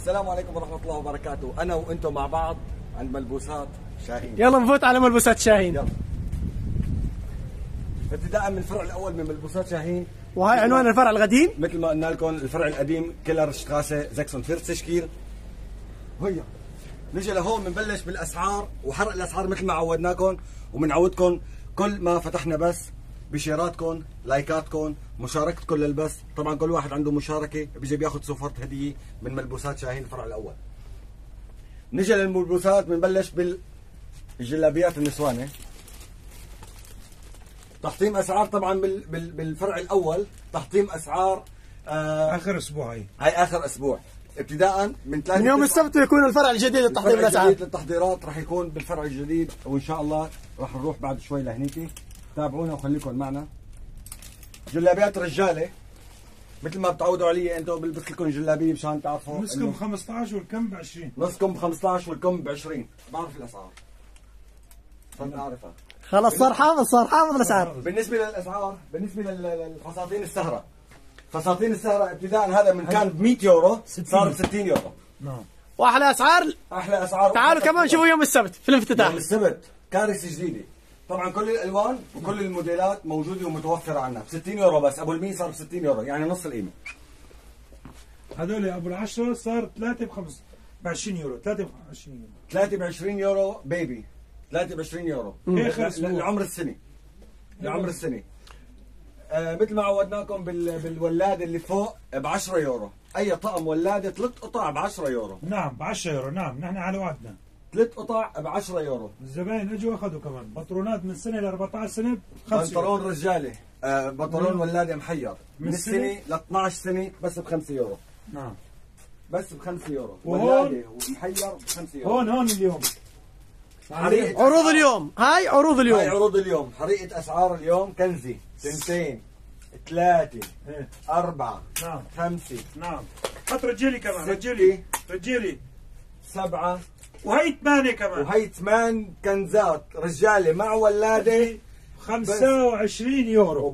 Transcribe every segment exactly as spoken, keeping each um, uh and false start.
السلام عليكم ورحمة الله وبركاته. أنا وأنتم مع بعض عند ملبوسات شاهين. يلا نفوت على ملبوسات شاهين. يلا. ابتداء من الفرع الأول من ملبوسات شاهين. وهي عنوان الفرع القديم. مثل ما قلنا لكم الفرع القديم كيلر شتراسة سيكسundvierzig كيل. هيا. نجي لهون بنبلش بالأسعار وحرق الأسعار مثل ما عودناكم وبنعودكم كل ما فتحنا بس بشيراتكم، لايكاتكم، مشاركتكم للبث. طبعا كل واحد عنده مشاركه بيجي بياخذ سوفرة هديه من ملبوسات شاهين الفرع الاول. نجي للملبوسات بنبلش بالجلابيات النسواني. تحطيم اسعار طبعا بالفرع الاول، تحطيم اسعار آه اخر اسبوع. هي هاي اخر اسبوع ابتداء من ثلاثة من يوم السبت يكون الفرع الجديد لتحطيم الاسعار. الجديد للتحضيرات راح يكون بالفرع الجديد، وان شاء الله راح نروح بعد شوي لهنيك. تابعونا وخليكم معنا. جلابيات رجاله مثل ما بتعودوا علي انتم، بلبس لكم جلابيه مشان تعرفوا. نصكم خمسطعش والكم ب عشرين. نصكم ب خمسطعش والكم ب عشرين. بعرف الاسعار. صرت اعرفها. خلص صار حافظ صار حافظ الاسعار. بالنسبه للاسعار، بالنسبه للفساتين السهره. فساتين السهره ابتداء هذا من كان ب مية يورو صار ب ستين يورو. نعم. واحلى اسعار. احلى اسعار. تعالوا كمان شوفوا يوم السبت في الافتتاح. يوم السبت كارثه جديده. طبعا كل الالوان وكل الموديلات موجوده ومتوفره عندنا ب ستين يورو بس. ابو المية صار ب ستين يورو، يعني نص القيمه. هذول ابو العشرة صار ثلاثة بخمس ب عشرين يورو، ثلاثة ب عشرين يورو. ثلاثة ب عشرين يورو بيبي، ثلاثة ب عشرين يورو لعمر السنه. لعمر السنه. آه مثل ما عودناكم بال... بالولاده اللي فوق ب عشرة يورو. اي طقم ولاده ثلاث قطع ب عشرة يورو. نعم ب عشرة يورو. نعم نحن على وعدنا. ثلاث قطع ب عشرة يورو. الزباين اجوا اخذوا كمان بنطلونات من سنه ل أربعطعش سنه ب خمسة يورو. بنطلون رجاله آه بنطلون ولاده محير من السنه ل اثنعش سنه بس ب خمسة يورو. نعم بس ب خمسة يورو. ولاده ومحير ب خمسة يورو. هون هون اليوم حريقة عروض اليوم. هاي عروض اليوم. هاي عروض اليوم. حريقة اسعار اليوم كنزي سنتين ثلاثة ايه أربعة نعم خمسة نعم. حط رجالي كمان. ستة رجالي رجالي سبعة وهي ثمانية كمان. وهي ثمان كنزات رجالة مع ولادة خمسة وعشرين يورو.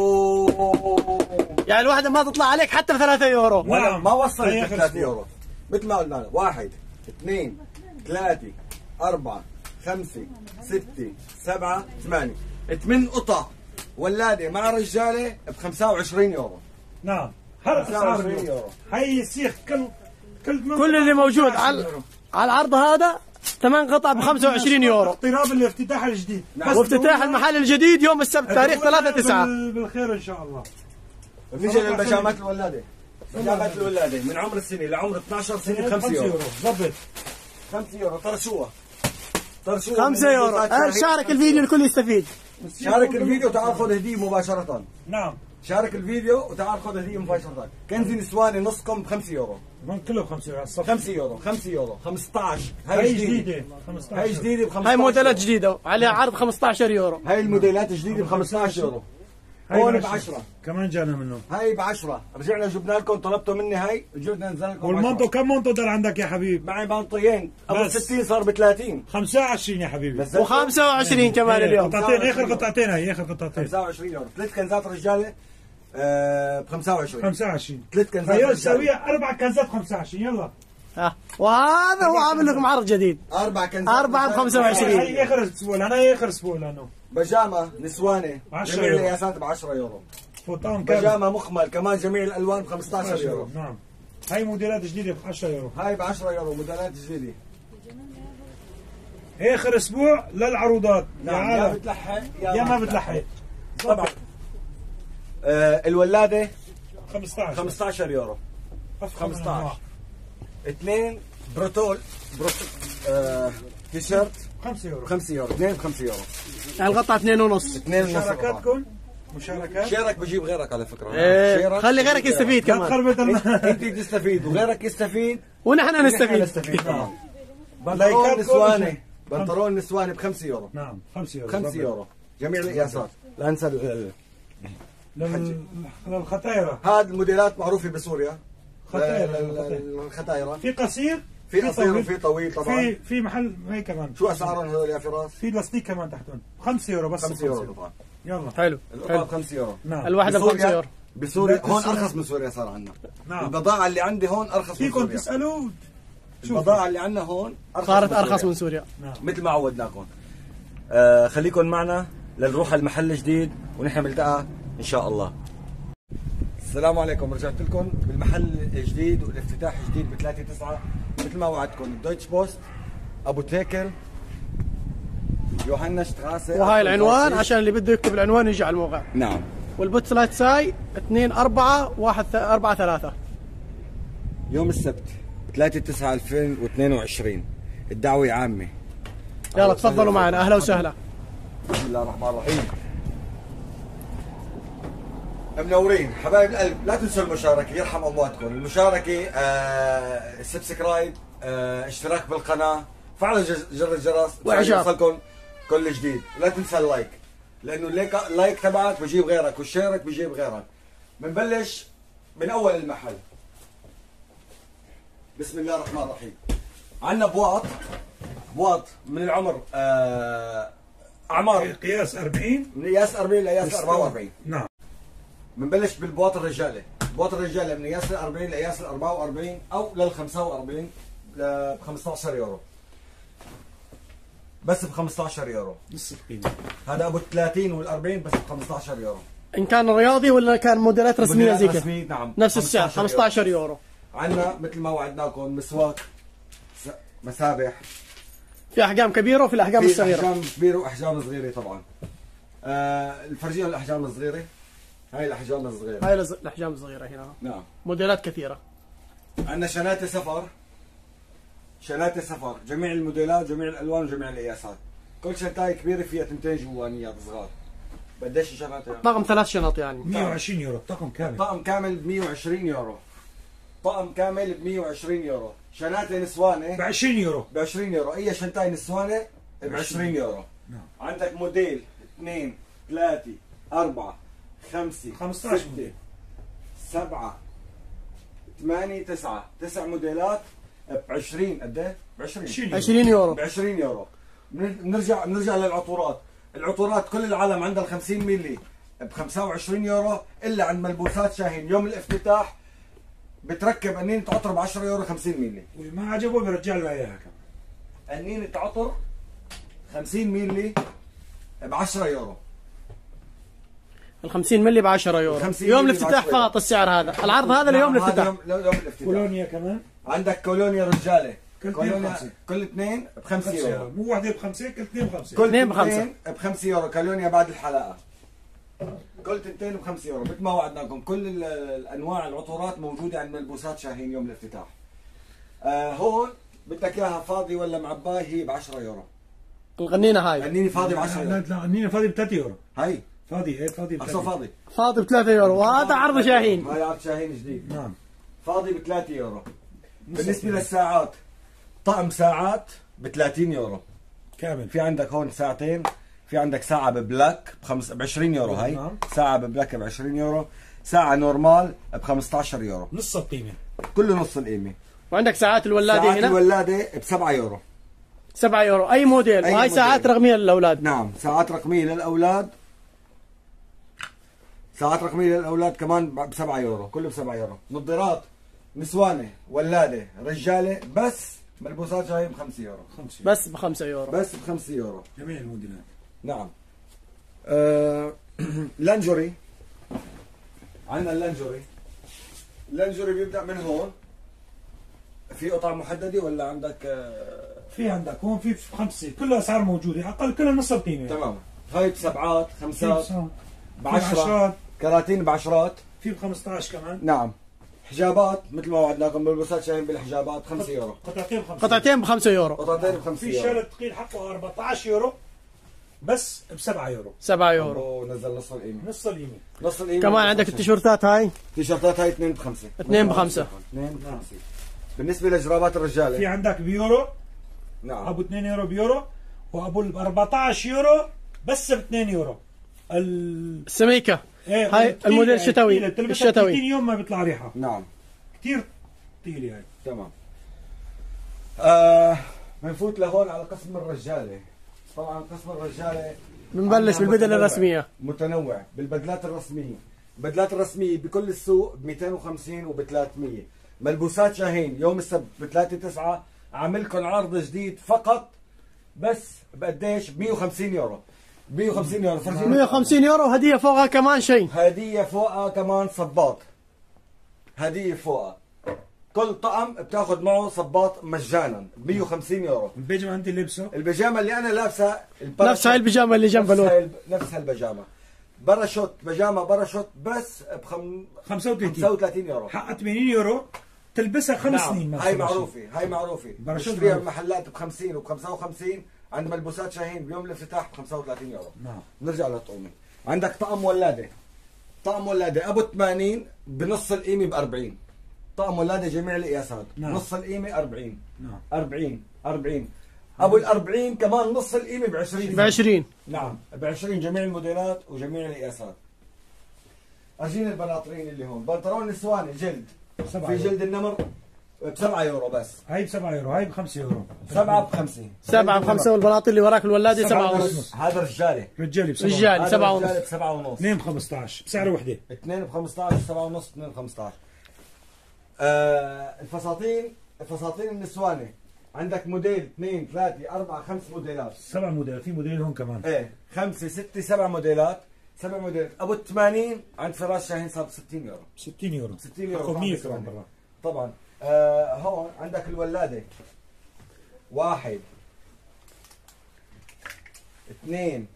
أوبوووو. يعني الواحدة ما تطلع عليك حتى ب ثلاثة يورو. ولا ما وصلت هي ل آخر ثلاثة أسبوع. يورو. مثل ما قلنا واحد اثنين ثلاثة أربعة خمسة ستة سبعة ثمانية. ثمان قطع ولادة مع رجالة ب خمسة وعشرين يورو. نعم. هلا اسعار اليوم. يورو. هي السيخ كل كل كل اللي موجود على على العرض هذا ثمان قطع ب خمسة وعشرين يورو. اقتراب الافتتاح الجديد. نعم. وافتتاح المحل الجديد يوم السبت تاريخ ثلاثة تسعة. بالخير ان شاء الله. نيجي للبيجامات الولادة. بيجامات الولادة من عمر السنة لعمر اثنعش سنة ب خمسة يورو. ضبط. خمسة يورو. طرشوها. طرشوها. خمسة يورو. شارك الفيديو الكل يستفيد. شارك الفيديو وتعال خذ هدية مباشرة. نعم. شارك الفيديو وتعال خذ هدية مباشرة. كنزي نسواني نصكم ب خمسة يورو. من كله خمسة يورو على الصف. خمسة يورو. خمسة يورو. خمسطعش. هاي جديدة. خمسطعش. هاي جديدة ب خمسطعش. هاي موديلات جديدة عليها عرض خمسطعش يورو. هاي الموديلات الجديدة ب خمسطعش يورو. هون ب عشرة. كمان جانا منهم. هاي ب عشرة. رجعنا جبنا لكم، طلبتوا مني هاي جبنا نزلنا لكم. والمنطو كم منطو ضل عندك يا حبيب؟ معي منطيين. ابو بس. ستين صار ب ثلاثين. خمسة وعشرين يا حبيبي. وخمسة وعشرين كمان اليوم. قطعتين اخر قطعتين. هي اخر قطعتين. خمسة وعشرين يورو. ثلاث كنزات رجاله آه ب خمسة وعشرين. خمسة وعشرين. ثلاث كنزات هي رجاله تساويها اربع كنزات خمسة وعشرين. يلا. ها وهذا هو عامل لكم عرض جديد. اربع كنزات أربعة ب خمسة وعشرين. هي اخر اسبوع لنا. هي اخر اسبوع لنا. بيجامه نسواني عشرة جميع يورو. القياسات ب عشرة يورو. فوطان كامل. بيجامه مخمل كمان جميع الالوان ب خمسطعش يورو. نعم. هاي موديلات جديدة ب عشرة يورو. هاي ب عشرة يورو موديلات جديده. اخر اسبوع للعروضات. نعم. يا بتلحق يا ما بتلحق. طبعا. آه الولاده خمسطعش. خمسطعش يورو. خمسطعش. اثنين بروتول بروتول آه تي شيرت خمسة يورو. خمسة يورو. اثنين ب خمسة يورو. يعني القطعة اثنين ونص. اثنين ونص. مشاركاتكم مشاركات. شيرك بجيب غيرك على فكره. ايه شيرك خلي غيرك بجيب يستفيد كمان. خربت انت تستفيد وغيرك يستفيد ونحن نستفيد. نستفيد طبعا. بنطلون نسواني بنطلون نسواني ب خمسة يورو. نعم خمسة يورو. خمسة يورو جميع القياسات. لا انسى ال- لل- للختايرة. هذه الموديلات معروفه بسوريا. ختايرة. ال- ال- الختايره في قصير. في قصير طويل. وفي طويل طبعا. في في محل هي كمان. شو اسعارهم هذول يا فراس؟ في لاستيك كمان تحتهم. خمسة يورو بس. خمسة يورو طبعا. يلا. حلو القطعه ب خمسة يورو. نعم. الواحدة ب خمسة يورو. بسوريا هون ارخص من سوريا صار عندنا. نعم. البضاعه اللي عندي هون ارخص من فيكم سوريا. تسالوا البضاعه اللي عندنا هون أرخص صارت من ارخص سوريا. من سوريا. نعم. مثل ما عودناكم. آه خليكم معنا لنروح على المحل الجديد ونحن نلتقى ان شاء الله. السلام عليكم، رجعت لكم بالمحل الجديد والافتتاح الجديد ب ثلاثة تسعة مثل ما وعدتكم. دويتش بوست ابو تيكل يوحنا شتراسه. وهاي العنوان عشان اللي بده يكتب العنوان يجي على الموقع. نعم. والبوتس لايت ساي اثنين أربعة واحد أربعة ثلاثة. يوم السبت ثلاثة تسعة ألفين واثنين وعشرين. الدعوة عامة. يلا تفضلوا معنا، اهلا وسهلا. بسم الله الرحمن الرحيم. منورين حبايب القلب، لا تنسوا المشاركة يرحم امواتكم، المشاركة آه، سبسكرايب آه، اشتراك بالقناة، فعلوا زر الجرس واعجاب يوصلكم كل جديد، ولا تنسى اللايك لانه اللايك اللايك تبعك بجيب غيرك والشيرك بجيب غيرك. بنبلش من اول المحل. بسم الله الرحمن الرحيم. عندنا بواط بواط من العمر آه، اعمار قياس أربعين من قياس أربعين لقياس أربعة وأربعين. نعم. بنبلش بالبواط الرجالي، بواط الرجالي من قياس أربعين لقياس أربعة وأربعين او لل خمسة وأربعين ب خمسة عشر يورو. بس ب خمسة عشر يورو. نص القيمة. هذا ابو ثلاثين وال أربعين بس ب خمسة عشر يورو. ان كان رياضي ولا كان موديلات رسميه زي كذا؟ رسمي نعم. نفس السعر خمسة عشر يورو. عندنا مثل ما وعدناكم مسواك، مسابح، في احجام كبيره وفي الاحجام في الصغيره. احجام كبيره واحجام صغيره طبعا. آه الفرجيهم الاحجام الصغيره. هاي الاحجام الصغيره. هاي الأز- الاحجام الصغيره هنا. نعم. موديلات كثيره. عندنا شناتة سفر، شناتة سفر جميع الموديلات جميع الالوان وجميع القياسات. كل شنطايه كبيره فيها تنتين جوانيات صغار. قديش الشنطه؟ طقم ثلاث شنط يعني. مئة وعشرين يورو طقم كامل. طقم كامل ب مئة وعشرين يورو. طقم كامل ب مئة وعشرين يورو. شناتة نسوانه ب عشرين يورو. ب عشرين يورو. اي شنطايه نسوانه ب عشرين يورو. نعم. عندك موديل اثنين ثلاثة أربعة خمسة خمسة عشر ستة موديل. سبعة ثمانية تسعة تسع موديلات ب عشرين. قد ايه؟ ب عشرين. عشرين يورو. ب عشرين يورو. بنرجع بنرجع للعطورات، العطورات كل العالم عندها ال خمسين ملي ب خمسة وعشرين يورو، الا عند ملبوسات شاهين يوم الافتتاح بتركب انينة عطر ب عشرة يورو خمسين ملي. واللي ما عجبه برجع له اياها كمان. انينة عطر خمسين ملي ب عشرة يورو. ال خمسين ملي ب عشرة يورو. يوم الافتتاح فقط السعر هذا، العرض هذا ليوم الافتتاح. يوم, يوم الافتتاح. كولونيا كمان. عندك كولونيا رجاله. كل كولونيا اثنين بخمسة. كل اثنين ب خمسة يورو. مو واحدة بخمسة، كل اثنين بخمسة. كل اثنين بخمسة. ب خمسة يورو كولونيا بعد الحلاقه. كل تنتين ب خمسة يورو مثل ما وعدناكم. كل ال- الانواع العطورات موجوده عند ملبوسات شاهين يوم الافتتاح. آه هون بدك اياها فاضي ولا معباي هي ب عشرة يورو. الغنينه هاي النيني فاضي ب عشرة لا يورو. لا النينة فاضي ب ثلاثة يورو. هي فاضي ايه فاضي ب اصلا ثلاثة. فاضي. فاضي ب ثلاثة يورو، وهذا عرض شاهين. هاي عرض شاهين جديد. نعم. فاضي ب ثلاثة يورو. بالنسبه للساعات طقم ساعات ب ثلاثين يورو. كامل. في عندك هون ساعتين، في عندك ساعة ببلاك بخمس ب عشرين يورو. هاي نعم. ساعة ببلاك ب عشرين يورو، ساعة نورمال ب خمسة عشر يورو. نص القيمة. كله نص القيمة. وعندك ساعات الولاده ساعات هنا الولادة ب سبعة يورو. سبعة يورو اي موديل. أي وهاي موديل. ساعات رقميه للاولاد. نعم ساعات رقمية للأولاد، ساعات رقمية للأولاد كمان ب سبعة يورو، كله ب سبعة يورو. نظارات نسوانة ولادة رجالة بس ملبوسات جاي ب خمسة يورو. خمسة. بس ب خمسة يورو. بس ب خمسة يورو. جميع الموديلات. نعم. آه لانجوري، عندنا اللانجوري. اللانجوري بيبدأ من هون. في قطع محددة ولا عندك آه في عندك هون في خمسة، كلها اسعار موجودة، اقل كلها نص القيمة. تمام. هاي بسبعات، خمسات، في بعشرة، بعشرات. كراتين بعشرات. في ب خمسة عشر كمان. نعم. حجابات مثل ما وعدناكم ملبوسات شاهين بالحجابات خمسة يورو. قطعتين بخمسة. قطعتين ب خمسة يورو. قطعتين ب خمسة في يورو. شارة ثقيل حقه أربعة عشر يورو بس ب سبعة يورو. سبعة يورو. أوه، نزل نص القيمة. نص القيمة. نص القيمة. كمان عندك التيشيرتات هاي التيشيرتات هاي اثنين بخمسة. اثنين بخمسة. اثنين بخمسة. بالنسبة لجرابات الرجالة. في عندك بيورو، نعم. ابو اثنين يورو بيورو، وابو ال أربعة عشر يورو بس ب اثنين يورو. ال السميكة ايه هاي الثقيلة، الموديل يعني الشتوي. الثقيلة، بتلبسها الشتوي. ثلاثين يوم ما بيطلع ريحة. نعم. كثير ثقيلة هاي. تمام. آه بنفوت لهون على قسم الرجالة. طبعا قسم الرجالة بنبلش بالبدل الرسمية. متنوع بالبدلات الرسمية. بدلات الرسميه بكل السوق ب مئتين وخمسين وب ثلاثمية. ملبوسات شاهين يوم السبت ب ثلاثة تسعة عاملكم عرض جديد فقط بس بقديش؟ ب مئة وخمسين يورو. مئة وخمسين يورو مئة وخمسين يورو وهديه فوقها كمان شيء. هديه فوقها كمان صباط. هديه فوقها. كل طقم بتاخذ معه صباط مجانا ب مئة وخمسين يورو. البيجامه انت لابسه؟ البيجامه اللي انا لابسها نفس هاي البيجامه اللي جنب الوجه. نفس هالبيجامه. باراشوت بيجامه باراشوت بس بخم خمسة وثلاثين خمسة وثلاثين يورو. حقها ثمانين يورو تلبسها خمس نعم. سنين. هاي معروفه هاي معروفه. بشتريها بمحلات ب خمسين وب خمسة وخمسين عند ملبوسات شاهين بيوم الافتتاح ب خمسة وثلاثين يورو. نعم. نرجع للطقمه. عندك طقم ولاده. طقم ولاده ابو ثمانين بنص القيمه ب أربعين. طقم ولاده جميع القياسات. نعم. نص القيمه أربعين. نعم. أربعين أربعين. ابو ال أربعين كمان نص القيمه ب عشرين. ب عشرين. نعم ب عشرين جميع الموديلات وجميع القياسات. اجينا البناطرين اللي هون، بنطلون نسواني جلد. في جلد النمر ب سبعة يورو بس. هاي ب سبعة يورو، هاي ب خمسة يورو. سبعة بخمسة. سبعة بخمسة والبلاطي اللي وراك الولاده سبعة ونص. هذا رجالي. رجالي بسبعة. رجالي سبعة ونص. رجالي بسبعة ونص. اثنين ب خمسطعش بسعر وحده. اثنين ب خمسطعش سبعة ونص اثنين ب خمسطعش. آه الفساتين الفساتين النسواني عندك موديل اثنين ثلاثة أربعة خمس موديلات. سبع موديلات، في موديل هون كمان. ايه خمسة ستة سبع موديلات، سبع موديلات، ابو ثمانين عند فراس شاهين صار ب ستين يورو. ستين يورو. ستين يورو. مية كمان برا. طبعا. آه هون عندك الولاده. واحد اثنين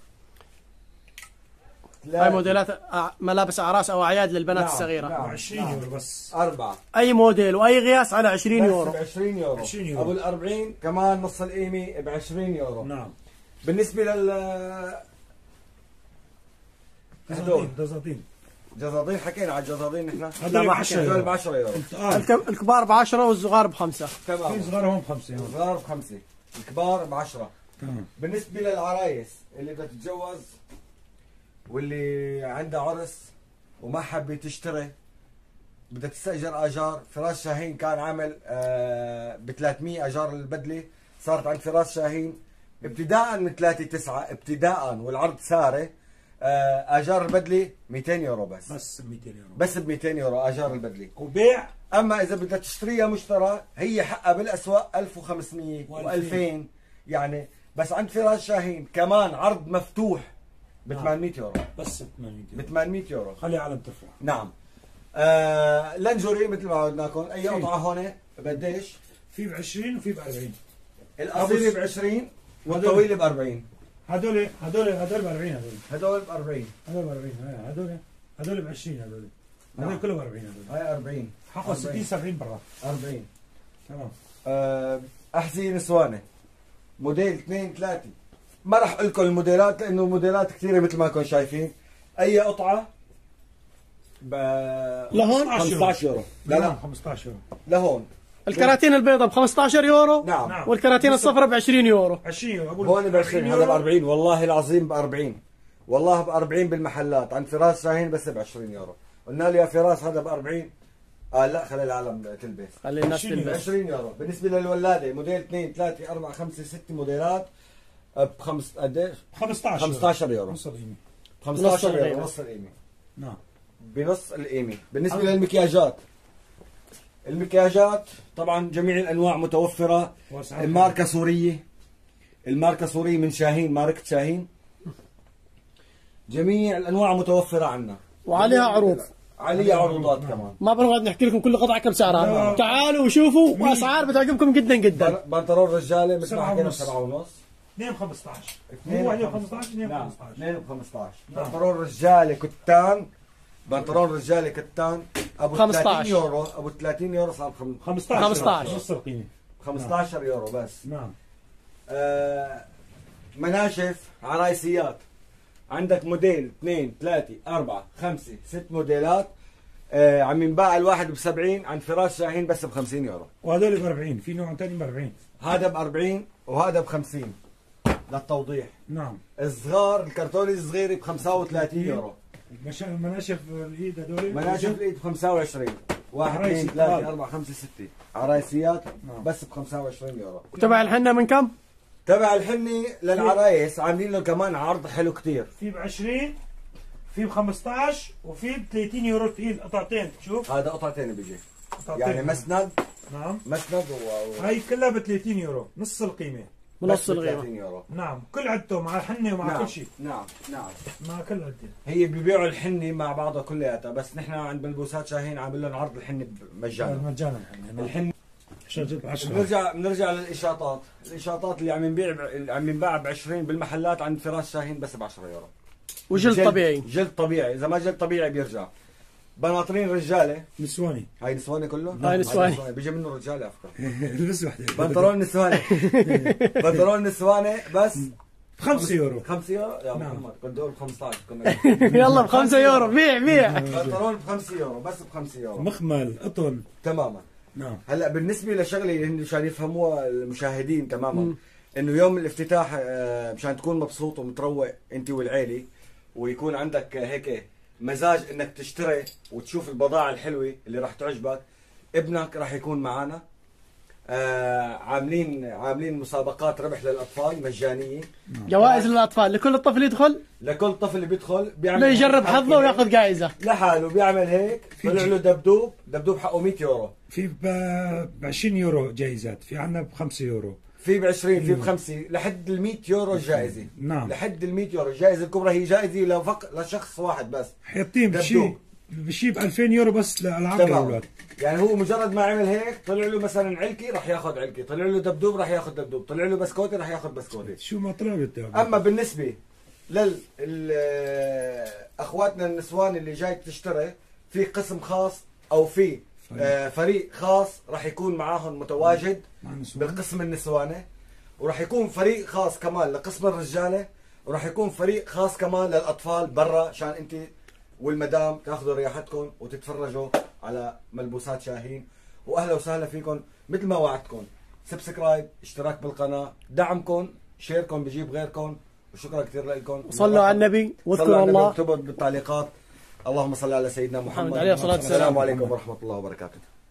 هاي موديلات ملابس اعراس او اعياد للبنات نعم الصغيره. نعم عشرين يورو بس. أربعة. اي موديل واي قياس على عشرين يورو. ب عشرين يورو. عشرين يورو. ابو ال أربعين كمان نص القيمه ب عشرين يورو. نعم. بالنسبه لل هدول دزاطين. جزاطين حكينا على الجزاطين نحن. هذول ب عشرة هذول ب عشرة يورو. الكبار ب عشرة والصغار بخمسة. تمام. في صغار هون بخمسة. صغار بخمسة، الكبار ب عشرة. تمام. بالنسبة للعرايس اللي بدها تتجوز واللي عندها عرس وما حابة تشتري بدها تستأجر آجار، فراس شاهين كان عامل آه ب ثلاثمية آجار البدلة، صارت عند فراس شاهين ابتداء من ثلاثة تسعة ابتداء والعرض ساري آه آجار البدلة مئتين يورو بس. بس ب مئتين يورو. بس ب مئتين يورو آجار البدلة. وبيع. أما إذا بدها تشتريها مشترى هي حقها بالأسواق ألف وخمسمية وألفين يعني، بس عند فراس شاهين كمان عرض مفتوح ب ثمانمية يورو. بس ب ثمانمية ب ثمانمية يورو. خلي عالم تفرح. نعم. آه لنجوري مثل ما عودناكم، اي قطعه هون بقديش؟ في ب عشرين وفي ب أربعين. القصيره ب عشرين والطويله ب أربعين. هدول هدول هدول ب أربعين. هدول هدول ب أربعين. هدول ب أربعين. هدول هدول ب عشرين. هدول هدول كلهم ب أربعين. هدول هاي أربعين. حقه ستين سبعين برا. أربعين. تمام. آه احذيه نسواني موديل اثنين ثلاثة، ما راح اقول لكم الموديلات لانه الموديلات كثيره مثل ما انكم شايفين. اي قطعه ب لهون خمسطعش يورو. لا لا خمسطعش يورو لهون. الكراتين البيضاء ب خمسطعش يورو. نعم. والكراتين الصفراء ب عشرين يورو. عشرين يورو. هون ب عشرين، هذا ب أربعين والله العظيم ب أربعين. والله ب أربعين بالمحلات، عند فراس شاهين بس ب عشرين يورو. قلنا له يا فراس هذا ب أربعين. اه لا خلي العالم تلبس. خلي الناس تلبس. عشرين يورو. بالنسبه للولاده موديل اثنين ثلاثة أربعة خمسة ستة موديلات بخمس قديش؟ خمسطعش خمسطعش يورو. نص القيمه. خمسطعش يورو نص القيمه. نعم. بنص القيمه. بالنسبه أه. للمكياجات، المكياجات طبعا جميع الانواع متوفره. الماركه سوريه، الماركه سوريه من شاهين، ماركه شاهين. جميع الانواع متوفره عندنا وعليها عروض. عليها عروضات كمان. ما بنقعد نحكي لكم كل قطعه كم سعرها. تعالوا وشوفوا واسعار بتعجبكم جدا جدا. بنطلون رجاله مثل ما حكينا سبعة ونص. اثنين ب خمسطعش. هو واحد ب خمسطعش اثنين ب خمسطعش. اثنين ب خمسطعش. بنطلون رجاله كتان، بنطلون رجالي كتان ابو ثلاثين يورو، ابو ثلاثين يورو صار خمسطعش. خمسطعش نص القيمه. خمسطعش يورو بس. نعم. آه مناشف عرايسيات عندك موديل اثنين ثلاثة أربعة خمسة ست موديلات آه عم ينباع الواحد ب سبعين عند فراس شاهين بس ب خمسين يورو. وهذول ب أربعين، في نوع ثاني ب أربعين. هذا ب أربعين وهذا ب خمسين للتوضيح. نعم. الصغار الكرتوني الصغير ب خمسة وثلاثين يورو. مناشف الايد هذول مناشف الايد ب خمسة وعشرين. واحد اثنين ثلاثة أربعة خمسة ستة عرايسيات بس ب خمسة وعشرين يورو. وتبع الحنة من كم؟ تبع الحنة للعرايس عاملين له كمان عرض حلو كثير. في ب عشرين في ب خمسطعش وفي ب ثلاثين يورو تقيل قطعتين. شوف هذا قطعتين بيجي قطعتين. يعني مسند. نعم مسند و... هاي كلها ب ثلاثين يورو، نص القيمه. بنص القيمه. ثلاثين يورو. نعم كل عدته مع الحنه ومع نعم. كل شيء. نعم نعم مع كل عده. هي بيبيعوا الحنه مع بعضها كلياتها، بس نحن عند ملبوسات شاهين عامل لهم عرض الحنه مجانا. مجانا الحنه. شجرة عشرة. بنرجع بنرجع للاشاطات، الاشاطات اللي عم ينبيع اللي عم ينباع ب عشرين بالمحلات عند فراس شاهين بس ب عشرة يورو. وجلد طبيعي. جلد طبيعي، اذا ما جلد طبيعي بيرجع. بناطرين رجاله نسواني. هاي نسواني كله؟ هاي نسواني بيجي منه رجاله افكار. البس وحده. بنطلون نسواني. بنطلون نسواني بس خمسة يورو. خمسة يورو؟ يا نعم. محمد كنت دور ب خمسطعش كنا. يلا ب خمسة يورو بيع بيع. بنطلون ب خمسة يورو بس ب خمسة يورو. مخمل قطن. تماما. نعم. هلا بالنسبه لشغله اللي مشان يفهموها المشاهدين تماما، انه يوم الافتتاح آه، مشان تكون مبسوط ومتروق انت والعيله، ويكون عندك هيك مزاج انك تشتري وتشوف البضاعه الحلوه اللي راح تعجبك، ابنك راح يكون معنا. آه عاملين عاملين مسابقات ربح للاطفال مجانيه. جوائز للاطفال، لكل طفل يدخل لكل طفل بيدخل بيعمل لا يجرب حظه وياخذ جائزه لحاله، بيعمل هيك طلع له دبدوب، دبدوب حقه مية يورو. في ب عشرين يورو جايزات، في عندنا ب خمسة يورو، في ب عشرين، في ب خمسة، لحد ال مية يورو الجائزه. نعم لحد ال مية يورو الجائزه الكبرى، هي جائزه لفق لشخص واحد بس. حاطين بشيء بشيء ب ألفين يورو بس لالعاب الاولاد. يعني هو مجرد ما عمل هيك طلع له مثلا علكي راح ياخذ علكي، طلع له دبدوب راح ياخذ دبدوب، طلع له بسكوتي راح ياخذ بسكوتي. شو ما طلع له. اما بالنسبه لل ال- اخواتنا النسوان اللي جاي تشتري، في قسم خاص او في آه فريق خاص راح يكون معاهم متواجد بالقسم النسواني، وراح يكون فريق خاص كمان لقسم الرجاله، وراح يكون فريق خاص كمان للاطفال برا، عشان انت والمدام تاخذوا رياحتكم وتتفرجوا على ملبوسات شاهين. واهلا وسهلا فيكم. مثل ما وعدتكم، سبسكرايب، اشتراك بالقناه، دعمكم، شيركم بجيب غيركم، وشكرا كثير لكم. صلوا على النبي واذكروا الله. اكتبوا بالتعليقات اللهم صل على سيدنا محمد. عليه الصلاة والسلام. السلام عليكم ورحمه الله وبركاته.